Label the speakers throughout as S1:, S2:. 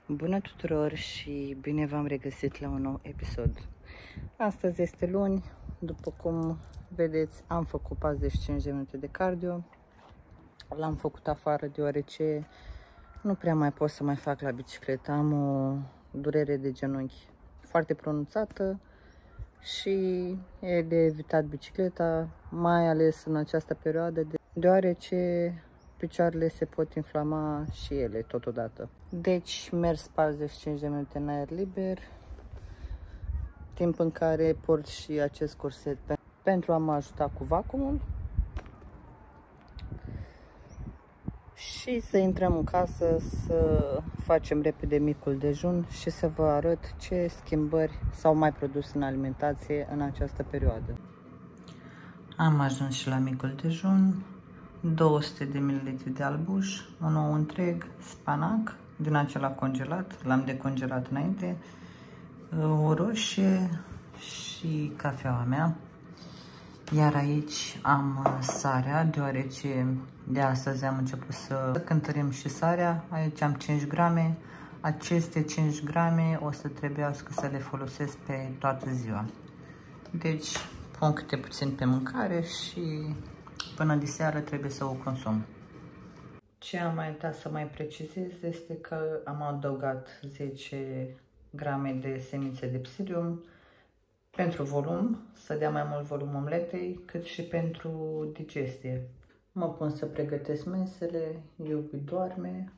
S1: Bună tuturor și bine v-am regăsit la un nou episod. Astăzi este luni, după cum vedeți am făcut 45 de minute de cardio. L-am făcut afară deoarece nu prea mai pot să mai fac la bicicletă. Am o durere de genunchi foarte pronunțată și e de evitat bicicleta, mai ales în această perioadă, deoarece picioarele se pot inflama și ele totodată. Deci mers 45 de minute în aer liber, timp în care port și acest corset pentru a mă ajuta cu vacuumul. Și să intrăm în casă, să facem repede micul dejun și să vă arăt ce schimbări s-au mai produs în alimentație în această perioadă. Am ajuns și la micul dejun. 200 de ml de albuș, un ou întreg, spanac din acela congelat, l-am decongelat înainte, o roșie și cafeaua mea. Iar aici am sarea, deoarece de astăzi am început să cântărim și sarea. Aici am 5 grame. Aceste 5 grame o să trebuiască să le folosesc pe toată ziua. Deci pun câte puțin pe mâncare și până de seară trebuie să o consum. Ce am mai uitat să mai precizez este că am adăugat 10 grame de semințe de psidium pentru volum, să dea mai mult volum omletei, cât și pentru digestie. Mă pun să pregătesc mesele, Iubi doarme.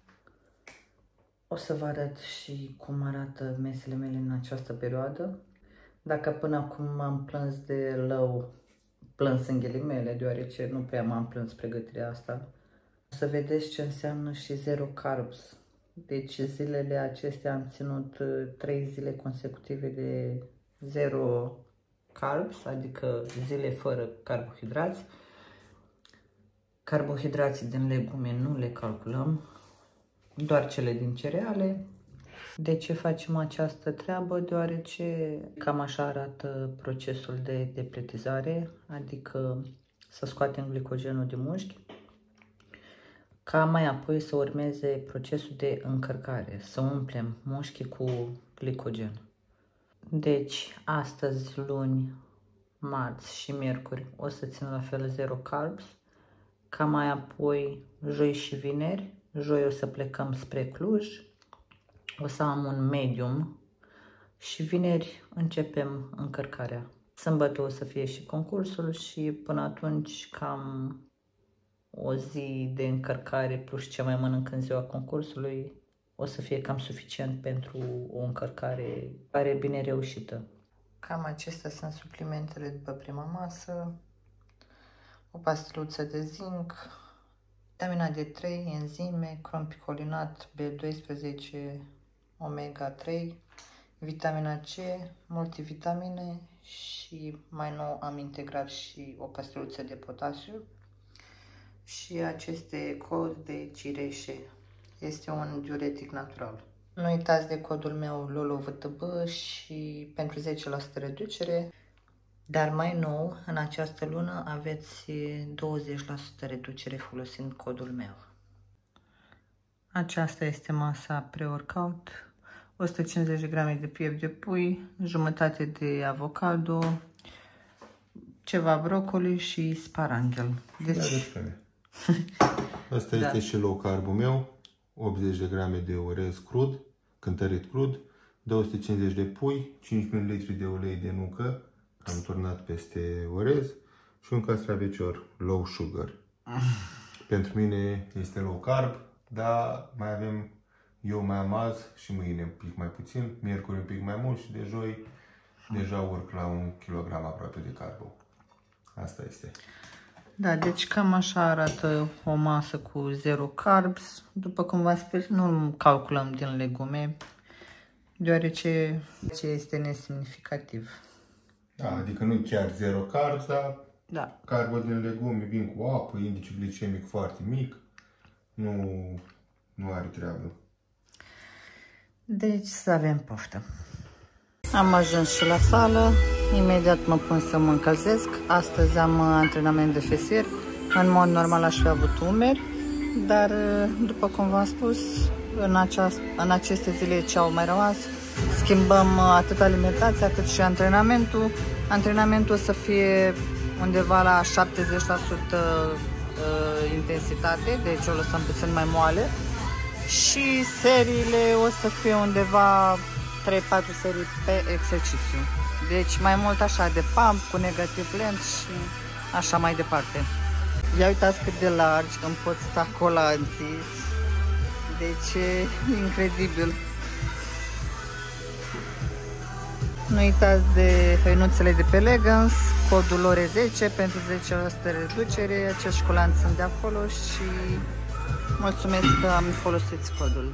S1: O să vă arăt și cum arată mesele mele în această perioadă. Dacă până acum m-am plâns de lău, plâns în ghilimele, deoarece nu prea m-am plâns pregătirea asta. O să vedeți ce înseamnă și zero carbs. Deci zilele acestea am ținut 3 zile consecutive de zero carbs, adică zile fără carbohidrați. Carbohidrații din legume nu le calculăm, doar cele din cereale. De ce facem această treabă? Deoarece cam așa arată procesul de depletizare, adică să scoatem glicogenul din mușchi, ca mai apoi să urmeze procesul de încărcare, să umplem mușchii cu glicogen. Deci, astăzi, luni, marți și miercuri o să țin la fel zero carbs, ca mai apoi joi și vineri. Joi o să plecăm spre Cluj, o să am un medium și vineri începem încărcarea. Sâmbătă o să fie și concursul și până atunci cam o zi de încărcare plus ce mai mănânc în ziua concursului o să fie cam suficient pentru o încărcare bine reușită. Cam acestea sunt suplimentele după prima masă. O pastiluță de zinc, vitamina D3, enzime, crompicolinat, B12, omega 3, vitamina C, multivitamine și mai nou am integrat și o pastiluță de potasiu și aceste cozi de cireșe. Este un diuretic natural. Nu uitați de codul meu LOLOVTB și pentru 10% reducere, dar mai nou, în această lună aveți 20% reducere folosind codul meu. Aceasta este masa pre-workout, 150 de grame de piept de pui, jumătate de avocado, ceva brocoli și sparanghel. Deci...
S2: Asta este și low carb-ul meu. 80 de grame de orez crud, cântărit crud, 250 de pui, 5 ml de ulei de nucă, am turnat peste orez și un castravecior low sugar. Pentru mine este low carb, dar eu mai am azi și mâine un pic mai puțin, miercuri un pic mai mult și de joi deja urc la 1 kg aproape de carbo. Asta este.
S1: Da, deci cam așa arată o masă cu zero carbs. După cum v-am spus, nu calculăm din legume, deoarece este nesemnificativ.
S2: Da, adică nu chiar zero carbs, dar
S1: da.
S2: Carbul din legume vin cu apă, indice glicemic foarte mic, nu are treabă.
S1: Deci să avem poftă. Am ajuns și la sală, imediat mă pun să mă încălzesc. Astăzi am antrenament de fesier. În mod normal aș fi avut umeri, dar după cum v-am spus, în aceste zile ce au mai rămas. Schimbăm atât alimentația cât și antrenamentul. Antrenamentul o să fie undeva la 70% intensitate, deci o lăsăm puțin mai moale. Și seriile o să fie undeva 3-4 serii pe exercițiu. Deci mai mult așa de pump cu negativ lent și așa mai departe. Ia uitați cât de largi îmi pot sta colanții. Deci e incredibil. Nu uitați de hăinuțele de pe Legans, codul lor 10 pentru 10% reducere. Acești colanți sunt de acolo și mulțumesc că am folosit codul.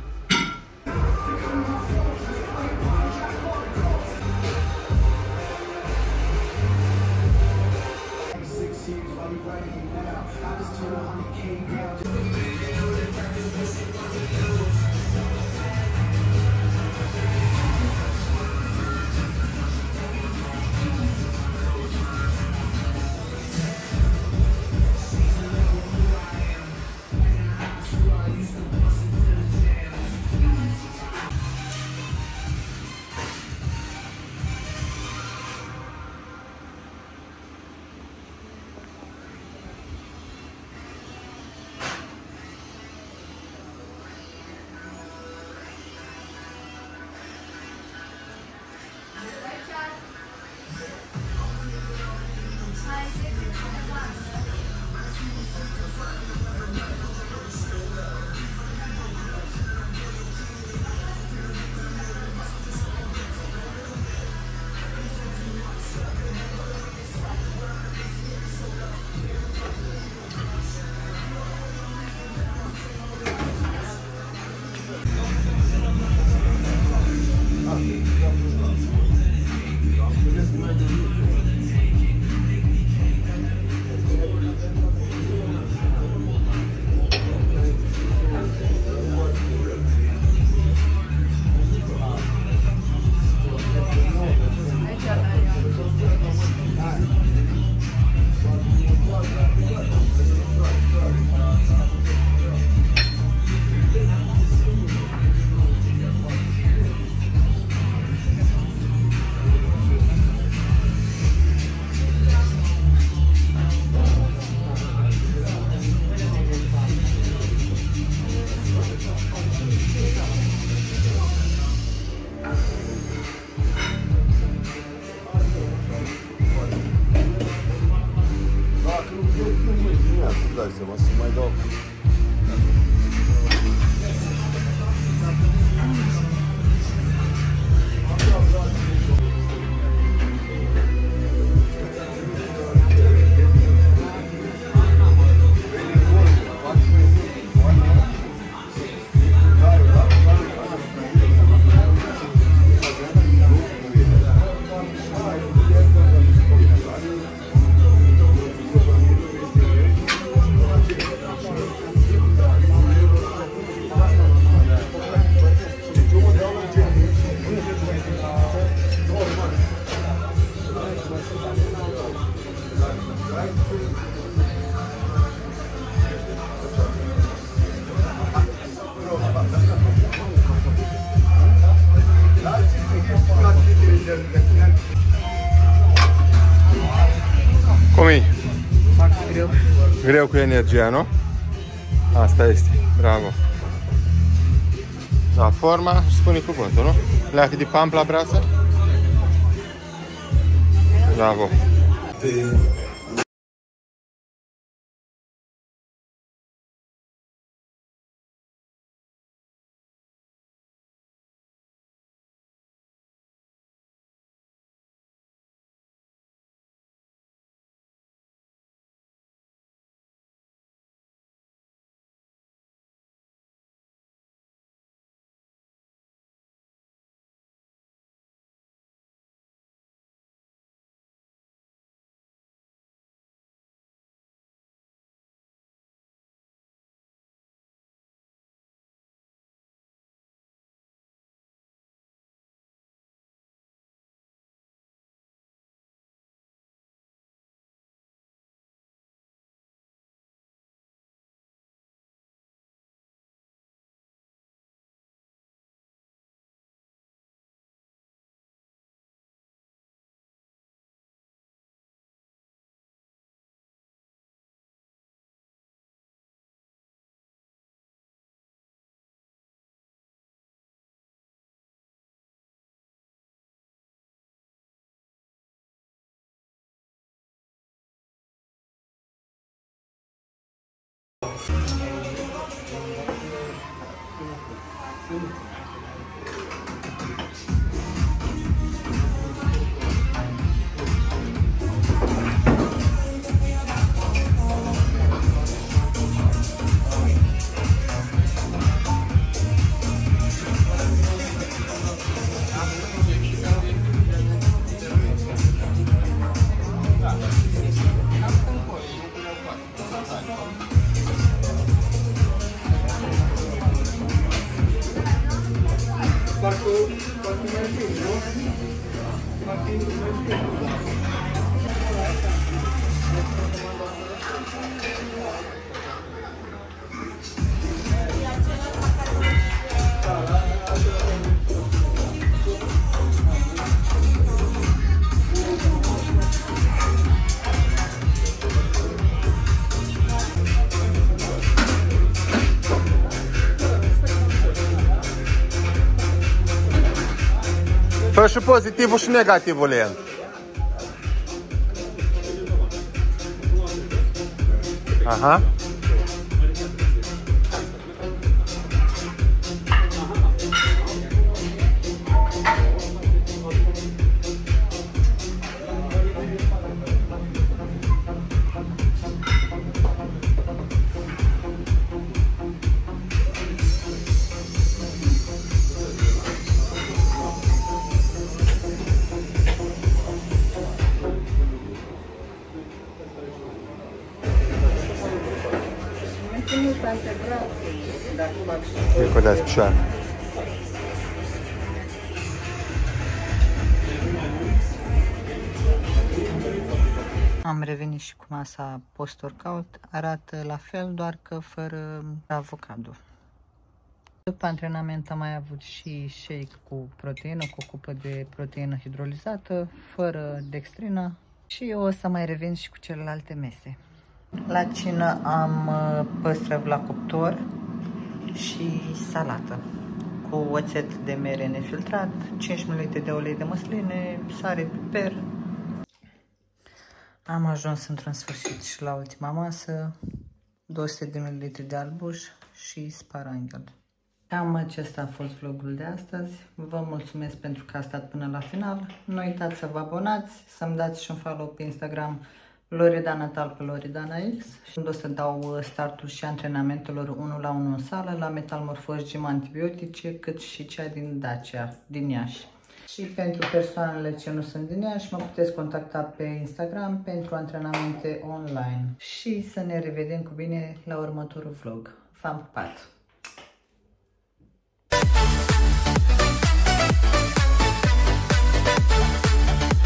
S3: Să mai dau. Cum e?
S1: Foarte greu.
S3: Greu cu energia, nu? Asta este. Bravo. Da, forma și spune cuvântul, nu? Leacă de pump la brață. Bravo. Fă și pozitivul și negativul, Leon. Aha. Ricordați picioare.
S1: Am revenit și cu masa post-workout, arată la fel, doar că fără avocado. După antrenament am mai avut și shake cu proteină, cu o cupă de proteină hidrolizată, fără dextrină și o să mai revin și cu celelalte mese. La cină am păstrăv la cuptor și salată cu oțet de mere nefiltrat, 5 ml de ulei de măsline, sare, piper. Am ajuns într-un sfârșit și la ultima masă, 200 de ml de albuș și sparanghel. Cam acesta a fost vlogul de astăzi. Vă mulțumesc pentru că a stat până la final. Nu uitați să vă abonați, să-mi dați și un follow pe Instagram Loredana Tal pe Loredana X. Și o să dau startul și antrenamentelor 1 la 1 în sală, la Metamorphoze Gym antibiotice, cât și cea din Dacia, din Iași. Și pentru persoanele ce nu sunt din Iași, mă puteți contacta pe Instagram pentru antrenamente online. Și să ne revedem cu bine la următorul vlog. V-am pupat!